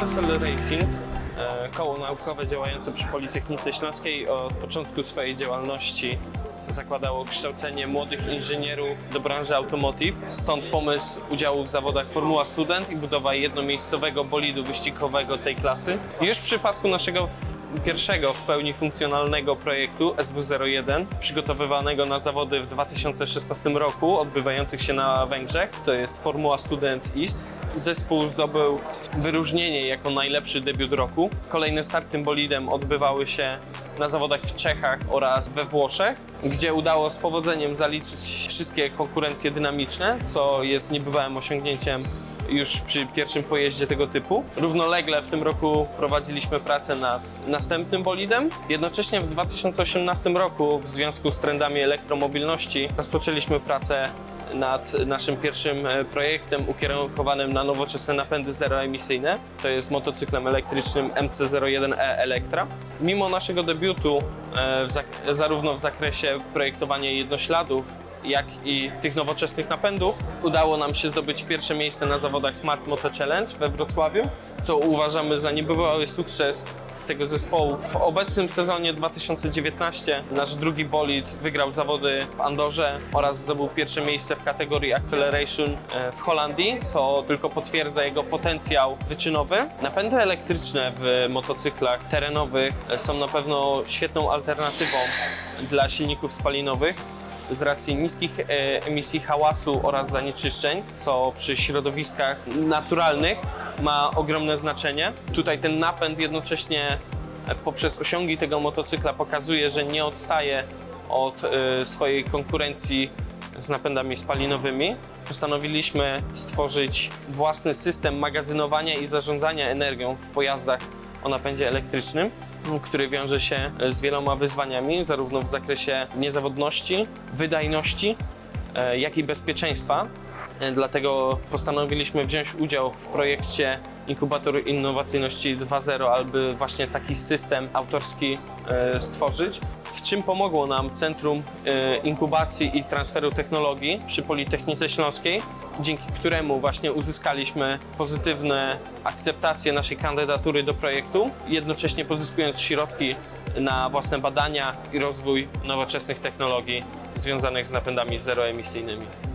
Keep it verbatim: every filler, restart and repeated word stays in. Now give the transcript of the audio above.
Castle Racing, koło naukowe działające przy Politechnice Śląskiej, od początku swojej działalności zakładało kształcenie młodych inżynierów do branży automotive. Stąd pomysł udziału w zawodach Formuła Student i budowa jednomiejscowego bolidu wyścigowego tej klasy. Już w przypadku naszego pierwszego w pełni funkcjonalnego projektu S W zero jeden, przygotowywanego na zawody w dwa tysiące szesnastym roku, odbywających się na Węgrzech, to jest Formuła Student East. Zespół zdobył wyróżnienie jako najlepszy debiut roku. Kolejne starty tym bolidem odbywały się na zawodach w Czechach oraz we Włoszech, gdzie udało z powodzeniem zaliczyć wszystkie konkurencje dynamiczne, co jest niebywałym osiągnięciem już przy pierwszym pojeździe tego typu. Równolegle w tym roku prowadziliśmy pracę nad następnym bolidem. Jednocześnie w dwa tysiące osiemnastym roku w związku z trendami elektromobilności rozpoczęliśmy pracę nad naszym pierwszym projektem ukierunkowanym na nowoczesne napędy zeroemisyjne. To jest motocyklem elektrycznym M C zero jeden E Elektra. Mimo naszego debiutu w zak- zarówno w zakresie projektowania jednośladów, jak i tych nowoczesnych napędów, udało nam się zdobyć pierwsze miejsce na zawodach Smart Moto Challenge we Wrocławiu, co uważamy za niebywały sukces tego zespołu. W obecnym sezonie dwa tysiące dziewiętnastym nasz drugi bolid wygrał zawody w Andorze oraz zdobył pierwsze miejsce w kategorii Acceleration w Holandii, co tylko potwierdza jego potencjał wyczynowy. Napędy elektryczne w motocyklach terenowych są na pewno świetną alternatywą dla silników spalinowych z racji niskich emisji hałasu oraz zanieczyszczeń, co przy środowiskach naturalnych ma ogromne znaczenie. Tutaj ten napęd jednocześnie poprzez osiągi tego motocykla pokazuje, że nie odstaje od swojej konkurencji z napędami spalinowymi. Postanowiliśmy stworzyć własny system magazynowania i zarządzania energią w pojazdach o napędzie elektrycznym, który wiąże się z wieloma wyzwaniami, zarówno w zakresie niezawodności, wydajności, jak i bezpieczeństwa. Dlatego postanowiliśmy wziąć udział w projekcie Inkubator Innowacyjności dwa zero, aby właśnie taki system autorski stworzyć. W czym pomogło nam Centrum Inkubacji i Transferu Technologii przy Politechnice Śląskiej, dzięki któremu właśnie uzyskaliśmy pozytywne akceptacje naszej kandydatury do projektu, jednocześnie pozyskując środki na własne badania i rozwój nowoczesnych technologii związanych z napędami zeroemisyjnymi.